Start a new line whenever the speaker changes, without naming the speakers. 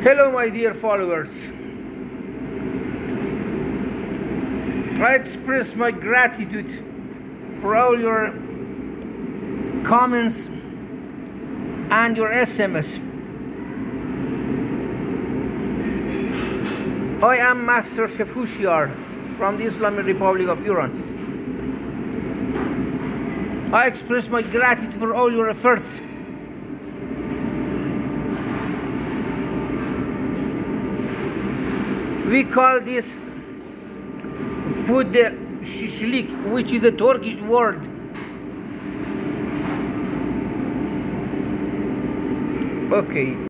Hello my dear followers. I express my gratitude for all your comments and your SMS. I am Master Chef Hooshyar from the Islamic Republic of Iran. I express my gratitude for all your efforts. We call this food shishlik, which is a Turkish word. Okay.